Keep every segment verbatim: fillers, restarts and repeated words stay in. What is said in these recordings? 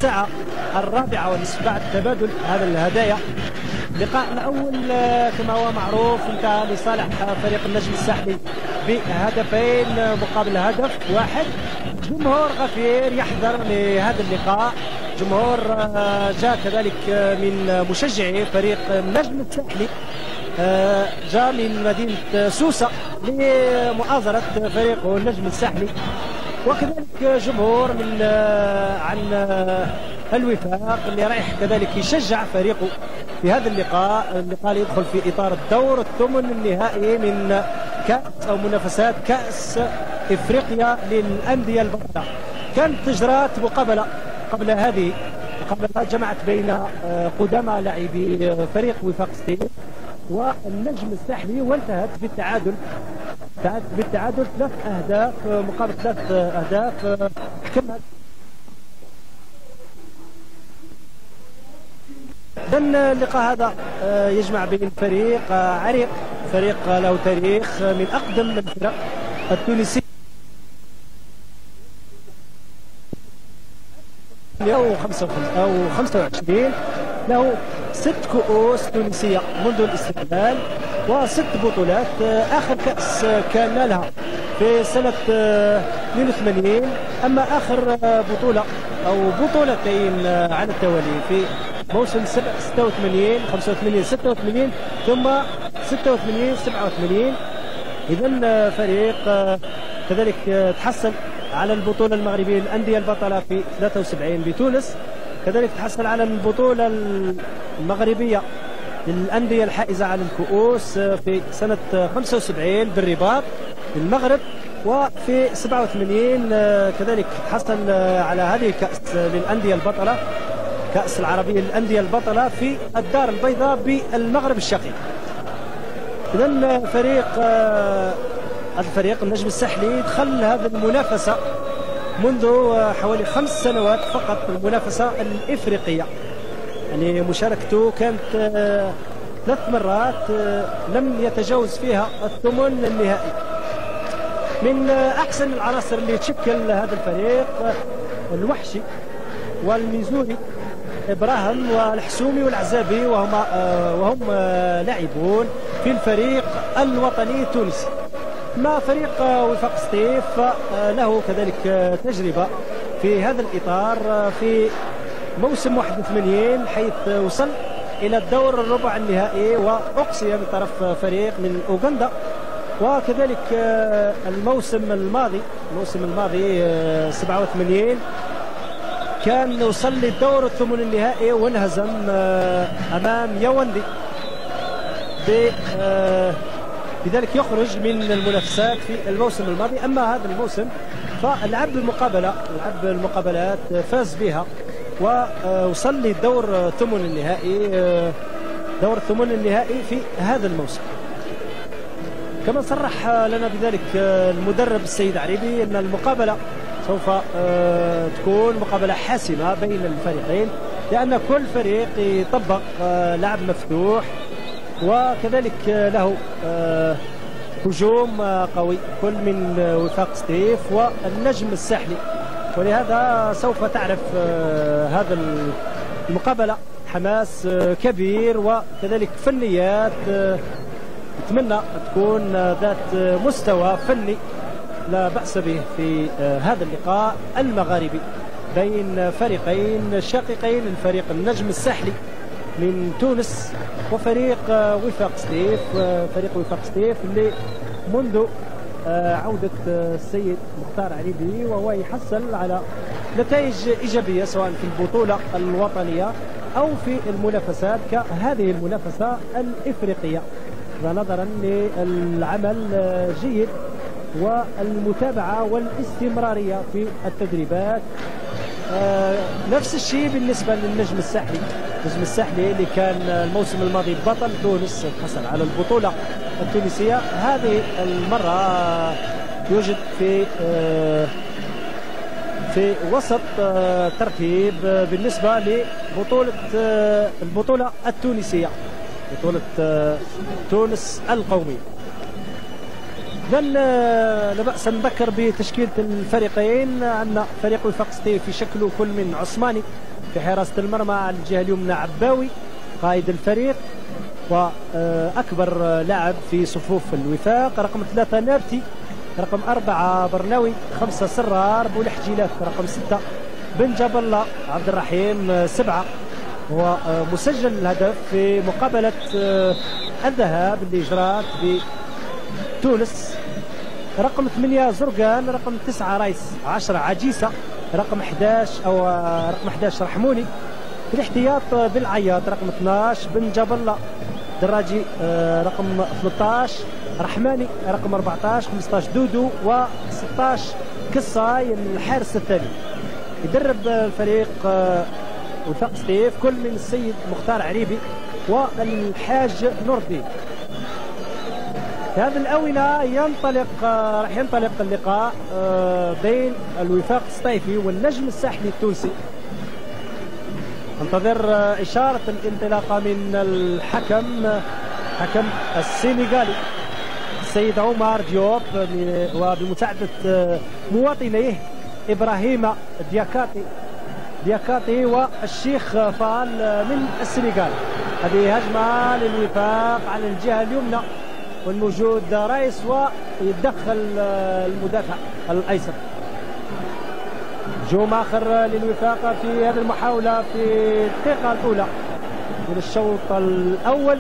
الساعة الرابعة والنصف بعد تبادل هذا الهدايا. اللقاء الأول كما هو معروف انتهى لصالح فريق النجم الساحلي بهدفين مقابل هدف واحد. جمهور غفير يحضر لهذا اللقاء، جمهور جاء كذلك من مشجعي فريق النجم الساحلي، جاء من مدينة سوسة لمؤازرة فريق النجم الساحلي، وكذلك جمهور من عن الوفاق اللي رايح كذلك يشجع فريقه في هذا اللقاء. اللقاء اللي يدخل في اطار الدور الثمن النهائي من كاس او منافسات كاس افريقيا للانديه البطله. كانت تجرات مقابله قبل هذه، مقابله جمعت بين قدامى لاعبي فريق وفاق ستيل والنجم الساحلي، وانتهت بالتعادل انتهت بالتعادل ثلاث اهداف مقابل ثلاث اهداف حكمها. إذن اللقاء هذا يجمع بين فريق عريق، فريق له تاريخ من أقدم الفرق التونسية أو خمسة وعشرين، له ست كؤوس تونسية منذ الاستقلال وست بطولات. آخر كأس كان لها في سنة اثنين وثمانين، أما آخر بطولة أو بطولتين على التوالي في موسم ستة وثمانين خمسة وثمانين ستة وثمانين ثم ستة وثمانين سبعة وثمانين. إذن فريق كذلك تحصل على البطولة المغربية للأندية البطلة في ثلاثة وسبعين بتونس، كذلك تحصل على البطولة المغربية للأندية الحائزة على الكؤوس في سنة خمسة وسبعين بالرباط بالمغرب، وفي سبعة وثمانين كذلك حصل على هذه الكأس للأندية البطلة، كأس العربية للأندية البطلة في الدار البيضاء بالمغرب الشقيق. إذن فريق هذا الفريق النجم الساحلي دخل هذه المنافسة منذ حوالي خمس سنوات فقط، المنافسة الإفريقية، يعني مشاركته كانت ثلاث مرات لم يتجاوز فيها الثمن النهائي. من أحسن العناصر اللي تشكل هذا الفريق الوحشي والميزوري إبراهيم والحسومي والعزابي، وهم وهم لاعبون في الفريق الوطني التونسي. ما فريق وفاق سطيف له كذلك تجربة في هذا الإطار في موسم واحد وثمانين، حيث وصل إلى الدور الربع النهائي وأقصي من طرف فريق من أوغندا. وكذلك الموسم الماضي الموسم الماضي سبعة وثمانين كان وصل للدور الثمن النهائي وانهزم امام ياوندي، بذلك يخرج من المنافسات في الموسم الماضي. اما هذا الموسم فلعب المقابله لعب المقابلات فاز بها ووصل للدور الثمن النهائي دور الثمن النهائي في هذا الموسم. كما صرح لنا بذلك المدرب السيد عريبي ان المقابله سوف تكون مقابلة حاسمة بين الفريقين، لأن كل فريق يطبق لعب مفتوح وكذلك له هجوم قوي، كل من وفاق ستيف والنجم الساحلي، ولهذا سوف تعرف هذا المقابلة حماس كبير وكذلك فنيات نتمنى تكون ذات مستوى فني لا بأس به في هذا اللقاء المغاربي بين فريقين شقيقين، الفريق النجم الساحلي من تونس وفريق وفاق ستيف. فريق وفاق ستيف اللي منذ عودة السيد مختار عريبي وهو يحصل على نتائج إيجابية سواء في البطولة الوطنية أو في المنافسات كهذه المنافسة الإفريقية، ونظرا للعمل الجيد والمتابعة والاستمرارية في التدريبات. آه نفس الشيء بالنسبة للنجم الساحلي، النجم الساحلي اللي كان الموسم الماضي بطل تونس حصل على البطولة التونسية، هذه المرة يوجد في آه في وسط آه ترتيب آه بالنسبة لبطولة آه البطولة التونسية، بطولة آه تونس القومية. إذن لا بأس نذكر بتشكيلة الفريقين. عندنا فريق وفاق ستيف يشكله كل من عثماني في حراسة المرمى على الجهة اليمنى عباوي قائد الفريق وأكبر لاعب في صفوف الوفاق. رقم ثلاثة نابتي، رقم أربعة برناوي، خمسة سرار بولحجيلات، رقم ستة بن جاب الله عبد الرحيم، سبعة هو مسجل الهدف في مقابلة الذهاب اللي جرات بتونس. رقم ثمانية زرقان، رقم تسعة رايس، عشرة عجيسة، رقم أحد عشر أو رقم أحد عشر رحموني. في الاحتياط بالعياط رقم اثناش بن جاب الله دراجي، رقم ثلاثة عشر رحماني، رقم أربعة عشر خمسة عشر دودو، وستة عشر قصاي الحارس الثاني. يدرب الفريق وفاق سطيف كل من السيد مختار عريبي والحاج نور الدين. في هذه الآونة ينطلق راح ينطلق اللقاء بين الوفاق السطيفي والنجم الساحلي التونسي. انتظر إشارة الانطلاقة من الحكم حكم السنغالي السيد عمر ديوب وبمساعدة مواطنيه إبراهيم دياكاتي دياكاتي والشيخ فال من السنغال. هذه هجمة للوفاق على الجهة اليمنى والموجود رايس ويتدخل المدافع الأيسر. هجوم آخر للوفاق في هذه المحاولة في الدقيقة الأولى من الشوط الأول.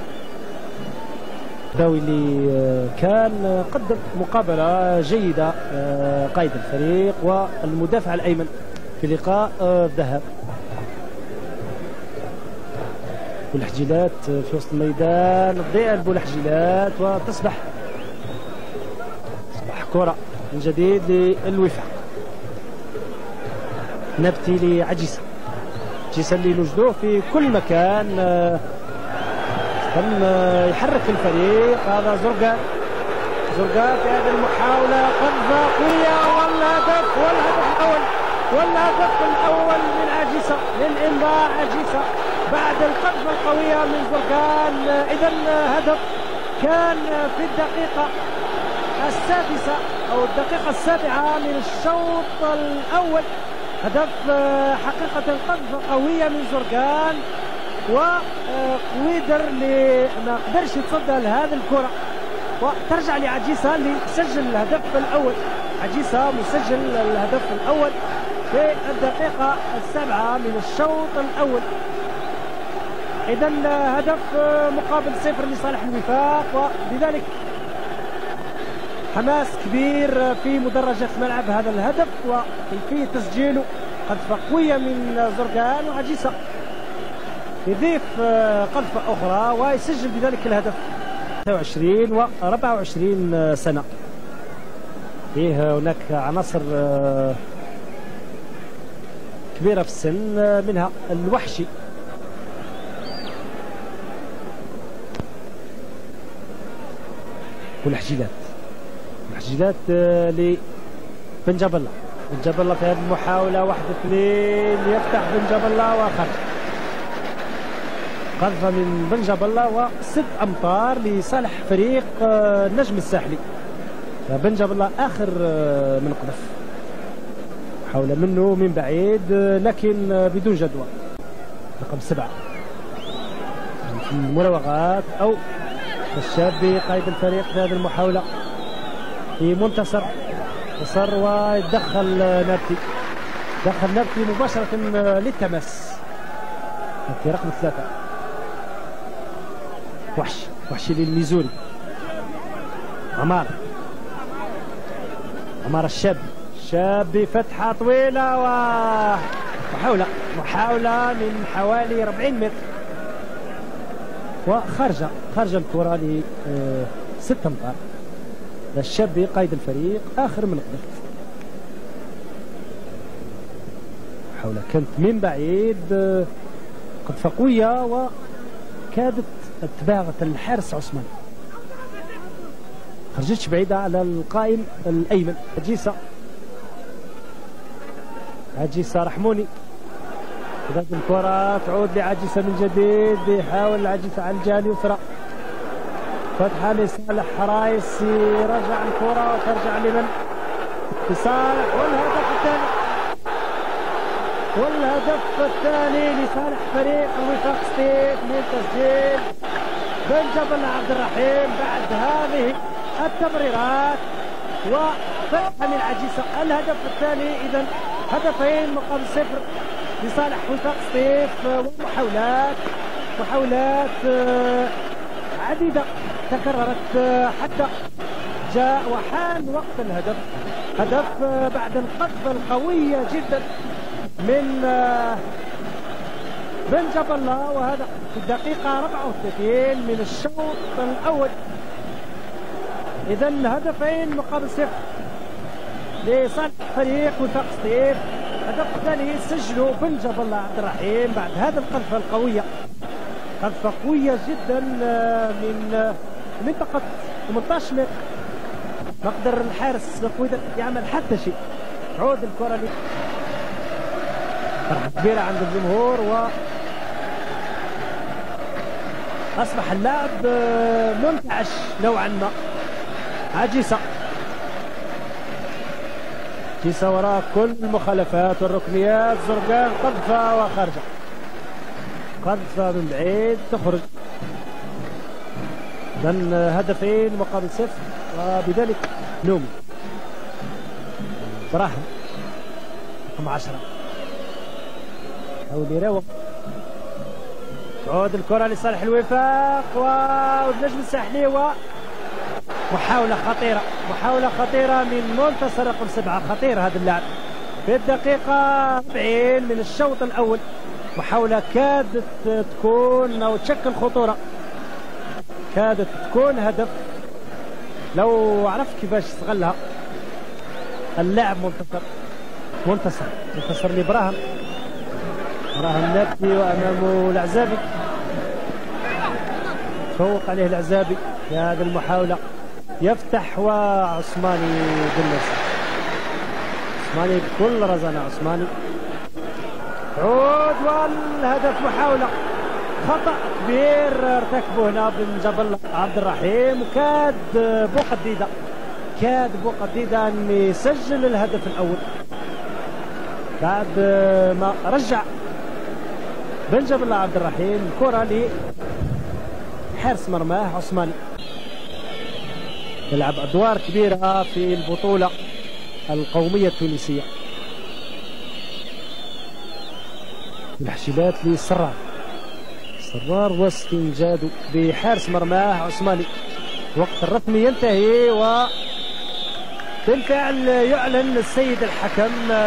داوي اللي كان قدم مقابلة جيدة قائد الفريق والمدافع الأيمن في لقاء الذهاب. بولحجيلات في وسط الميدان، تضيع بولحجيلات وتصبح تصبح كرة من جديد للوفاق. نبتي لعجيسة، عجيسة اللي نجدوه في كل مكان، تم يحرك الفريق. هذا زرقاء زرقاء في هذه المحاولة قذفة قوية والهدف والهدف الأول والهدف الأول من عجيسة للإنباء. عجيسة بعد القذفة القوية من زرقان. إذا هدف كان في الدقيقة السادسة أو الدقيقة السابعة من الشوط الأول. هدف حقيقة قذفة قوية من زرقان وقويدر اللي ما قدرش يتصدى لهذه الكرة وترجع لعجيسة اللي سجل الهدف الأول. عجيسة مسجل الهدف الأول في الدقيقة السابعة من الشوط الأول. إذا هدف مقابل صفر لصالح الوفاق، وبذلك حماس كبير في مدرجات ملعب هذا الهدف وكيفية تسجيله. قذفة قوية من زرقان وعجيسة يضيف قذفة أخرى ويسجل بذلك الهدف. ثلاثة وعشرين و أربعة وعشرين سنة، فيه هناك عناصر كبيرة في السن منها الوحشي والحجيلات. الحجيلات لبن جاب الله. بن جاب الله في هذه المحاولة واحد اثنين يفتح بن جاب الله وخرج. قذفة من بن جاب الله وست أمتار لصالح فريق النجم الساحلي. بن جاب الله آخر من قذف، محاولة منه من بعيد لكن بدون جدوى. رقم سبعة في المراوغات أو الشابي قائد الفريق في هذه المحاولة في منتصر يصر ويدخل نبتي. دخل نبتي مباشرة للتماس في رقم ثلاثة. وحش وحشي للميزوري. عمار عمار الشاب شاب فتحة طويلة ومحاولة محاولة من حوالي أربعين متر وخارجة خارجة الكرة لست أمتار. الشابي قائد الفريق آخر من قدر. محاولة كانت من بعيد قذفة قوية وكادت تباغت الحارس عثمان. خرجتش بعيدة على القائم الأيمن. عجيسة عجيسة رحموني. هذه الكرة تعود لعجيسة من جديد، يحاول عجيسة على الجهة اليسرى. فتحة لصالح حرايس، يرجع الكرة وترجع لمن؟ لصالح والهدف الثاني. والهدف الثاني لصالح فريق الوفاق سطيف من تسجيل بن جبل عبد الرحيم بعد هذه التمريرات وفتحة من عجيسة. الهدف الثاني إذا هدفين مقابل صفر لصالح وفاق سطيف، ومحاولات محاولات عديدة تكررت حتى جاء وحان وقت الهدف. هدف بعد القذفة القوية جدا من بن جاب الله، وهذا في الدقيقة أربعة وثلاثين من الشوط الأول. إذا هدفين مقابل صفر لصالح فريق وفاق سطيف. الهدف الثاني سجله بن جاب الله عبد الرحيم بعد هذا القذفة القوية، قذفة قوية جدا من منطقة ثمانية عشر متر. نقدر الحارس قويدر يعمل حتى شيء. تعود الكرة لي فرحة كبيرة عند الجمهور، و أصبح اللعب منتعش نوعا ما. عجيسة عجيسة وراء كل المخالفات والركنيات. زرقان قذفة وخارجة، قذفة من بعيد تخرج. إذن هدفين مقابل صفر، وبذلك نومي براهيم رقم عشرة حاول يراوغ. تعود الكرة لصالح الوفاق والنجم الساحلي، ومحاولة خطيرة محاولة خطيرة من منتصر رقم سبعة. خطير هذا اللاعب في الدقيقة أربعين من الشوط الأول. محاولة كادت تكون أو تشكل خطورة، كادت تكون هدف لو عرفت كيفاش استغلها اللاعب منتصر. منتصر منتصر لبراهيم براهيم نبتي، وأمامه العزابي. فوق عليه العزابي في هذه المحاولة. يفتح وعثماني بالنصر. عثماني بكل رزانة. عثماني عود والهدف. محاولة خطأ كبير ارتكبه هنا بن جبل عبد الرحيم، وكاد بوقديدة كاد بوقديدة أن يسجل الهدف الأول بعد ما رجع بن جبل عبد الرحيم الكرة لحارس مرماه عثماني. يلعب أدوار كبيرة في البطولة القومية التونسية. الحشيلات لسرار سرار واستنجاد بحارس مرماه عثماني. وقت الرسمي ينتهي، وبالفعل يعلن السيد الحكم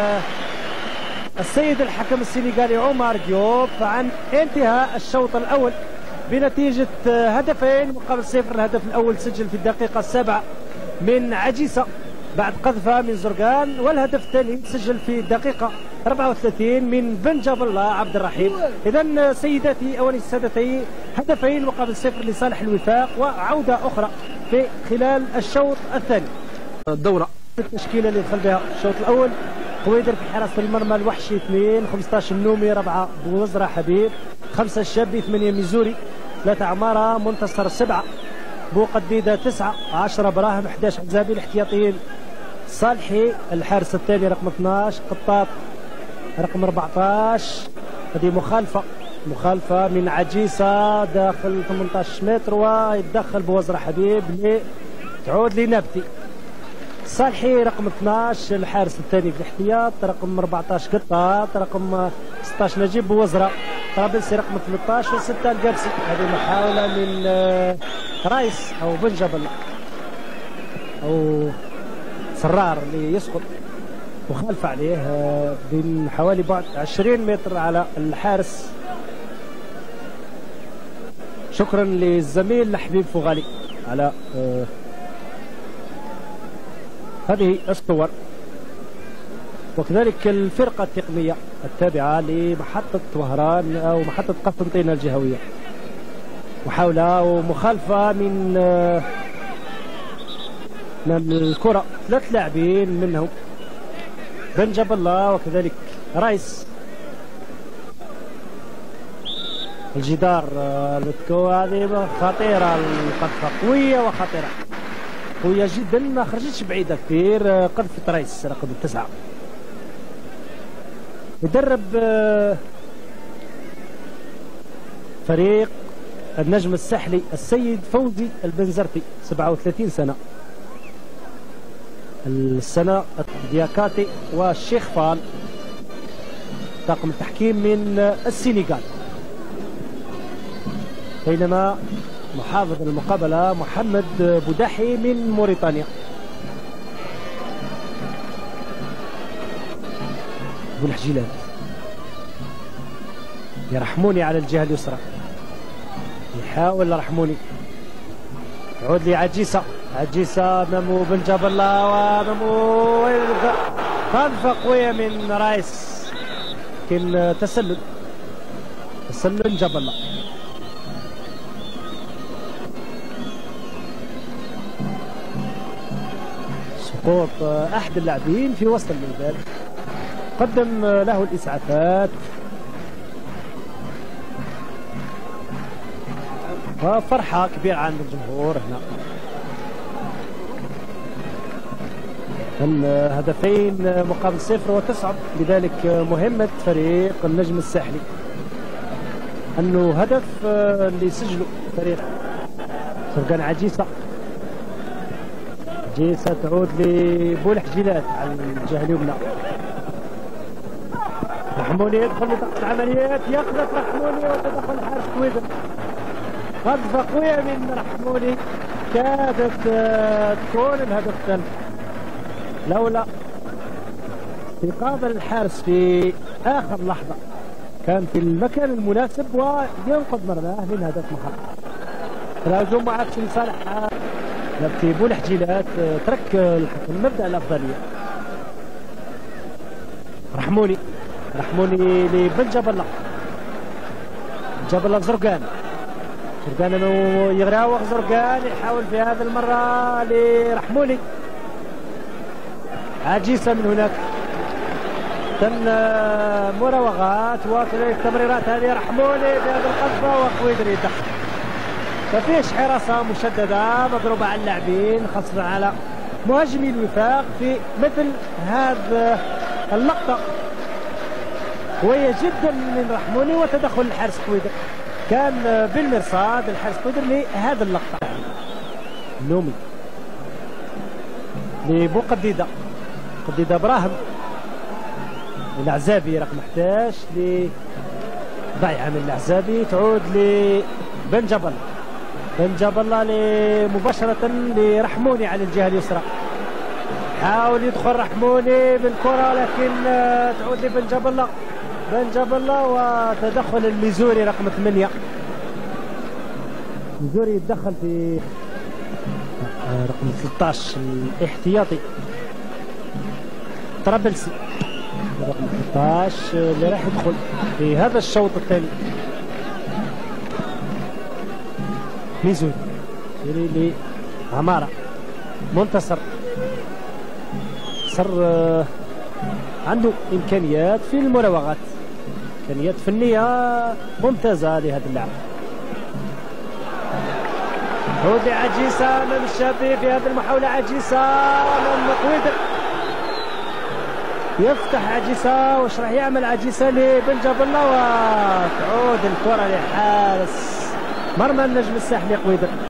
السيد الحكم السنغالي عمر ديوب عن انتهاء الشوط الأول بنتيجة هدفين مقابل صفر. الهدف الأول سجل في الدقيقة السابعة من عجيسة بعد قذفة من زرقان، والهدف الثاني سجل في الدقيقة أربعة وثلاثين من بن جاب الله عبد الرحيم. إذا سيداتي أو سادتي، هدفين مقابل صفر لصالح الوفاق، وعودة أخرى في خلال الشوط الثاني. الدورة التشكيلة اللي دخل بها الشوط الأول: قويدر في حراسة المرمى، الوحشي اثنين، خمسة عشر النومي، أربعة بوزرة حبيب، خمسة الشابي، ثمانية ميزوري، ثلاثة عمارة، منتصر سبعة، بوقديدة تسعة، عشرة براهيم، أحد عشر عزابي. الاحتياطيين: صالحي الحارس الثاني رقم اثناش، قطاط رقم أربعة عشر. هذه مخالفة مخالفة من عجيسة داخل ثمانية عشر متر، ويتدخل بوزرة حبيب اللي تعود لنبتي. صالحي رقم اثناش الحارس الثاني في الاحتياط، رقم أربعة عشر قطاط، رقم ستة عشر نجيب بوزرة، طرابلسي رقم ثلاثة عشر، وستة القابسي. هذه محاولة من رايس أو بن جبل أو سرار اللي يسقط، مخالفة عليه من حوالي بعد عشرين متر على الحارس. شكرا للزميل حبيب فغالي على هذه الصور، وكذلك الفرقة التقنية التابعة لمحطة وهران أو محطة قسنطينة الجهوية. محاولة ومخالفة من من الكرة، ثلاث لاعبين منهم بن جاب الله وكذلك رايس. الجدار هذه خطيرة، القذفة قوية وخطيرة، قوية جدا، ما خرجتش بعيدة كثير. قذفة رايس رقم تسعة. يدرب فريق النجم الساحلي السيد فوزي البنزرتي، سبعة وثلاثين سنة. السنة دياكاتي والشيخ فال. طاقم التحكيم من السنغال، بينما محافظ المقابلة محمد بوداحي من موريتانيا. بولحجيلات يرحموني على الجهة اليسرى، يحاول رحموني، يعود لي عجيسة، عجيسة مامو بن جاب الله، ومامو خلفة قوية من رايس، لكن تسلل تسلل جاب الله. سقوط أحد اللاعبين في وسط الميدان، قدم له الإسعافات، وفرحة كبيرة عند الجمهور هنا. الهدفين مقابل صفر، وتصعب لذلك مهمة فريق النجم الساحلي، أنه هدف اللي سجله فريق سرقان عجيسة. عجيسة تعود لبولحجيلات على الجهة اليمنى. رحموني يدخل لضغط العمليات، يقذف رحموني وتدخل حارس كويدر. قذفة قوية من رحموني كادت تكون الهدف الثالث، لولا استيقاظ الحارس في آخر لحظة، كان في المكان المناسب وينقذ مرماه من هدف محقق. الهجوم ما عادش لصالح في بولحجيلات، ترك الحكم مبدأ الأفضلية. رحموني رحموني لبن جاب الله، جاب الله زرقان، زرقان يغراوغ، زرقان يحاول في هذه المرة لرحموني. عجيسة من هناك، تم مراوغات والتمريرات هذه. رحموني بهذه القذفة وقويدر يدخل، ففيش حراسة مشددة مضروبة على اللاعبين، خاصة على مهاجمي الوفاق في مثل هذه اللقطة قوية جدا من رحموني. وتدخل الحارس كويدر كان بالمرصاد، الحارس كويدر لهذه اللقطة. نومي لبو قديدة، قديدة براهم العزابي رقم أحد عشر لضيعة من العزابي، تعود لبن جبل، بن جاب الله مباشرة لرحموني على الجهة اليسرى. حاول يدخل رحموني بالكرة، لكن تعود لبن جاب الله، بن جاب الله وتدخل الميزوري رقم ثمانية. الميزوري يتدخل في رقم ثلاثة عشر الاحتياطي طرابلسي رقم ثلاثة عشر اللي راح يدخل في هذا الشوط الثاني. ميزوري يري لعمارة، منتصر صار عنده إمكانيات في المراوغات، إمكانيات فنية ممتازة لهذا اللاعب. عود عجيسة أمام الشابي في هذه المحاولة، عجيسة أمام قويدر، يفتح عجيسة، واش راح يعمل عجيسة لبن جاب الله، وتعود الكرة لحارس مرمى النجم الساحلي قويدر.